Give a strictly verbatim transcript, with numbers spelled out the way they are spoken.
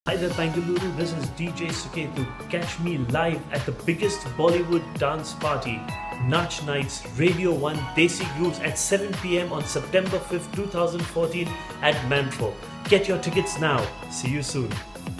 Hi there Bangalore, this is D J Suketu. Catch me live at the biggest Bollywood dance party, Nach Nights Radio one Desi Grooves at seven p m on September fifth, twenty fourteen at Manfo. Get your tickets now. See you soon.